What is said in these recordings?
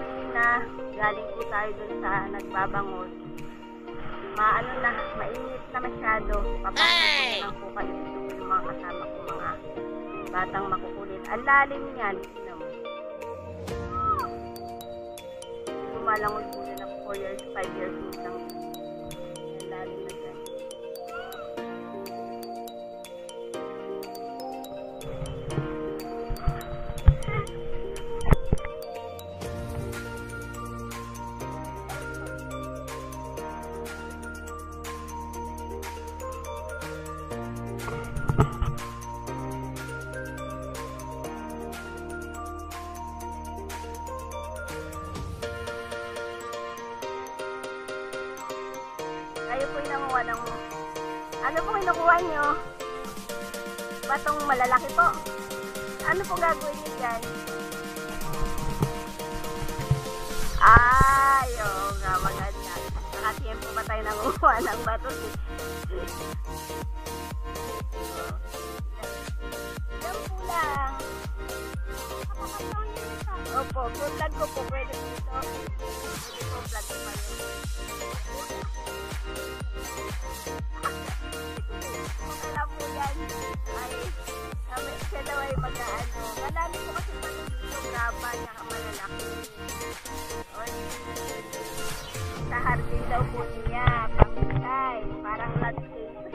kanina, galing po tayo dun sa nagbabangos. Maano na, mainit na masyado. Papasok lang po kayo dito yung mga kasama ko, mga batang makukulit. Ang lalim niyan. Lumalangol po na ng 4 years, 5 years old lang. Ang lalim na dyan. Kayo po yung nanguha ng... Ano po kinukuha nyo? Batong malalaki po. Ano po gagawin nyo dyan? Ay, oo nga, maganda. Nakatiyempo pa tayo nanguha ng bato. Yan po lang. Opo, vlog ko po. Pwede dito. Pwede po vlog ko pa yun. Alam po yan. Ay, siya daw ay mag-ano. Malami ko kasi pa dito. Graba niya ka malalaki. Sa hardin daw po niya. Pangkay. Parang landscape.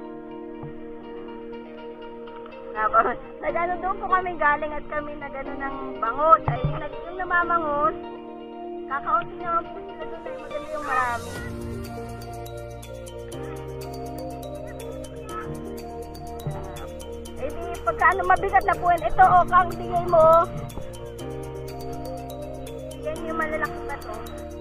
Nag-ano doon po kami galing at kami nag-ano ng bangot. Ay, yung namamangos. Kakaunti naman po sila doon ay maganda yung marami. Eh di, pagkaano mabigat na po yan. Ito, kang tingay mo. Yan yung malalaki pa to.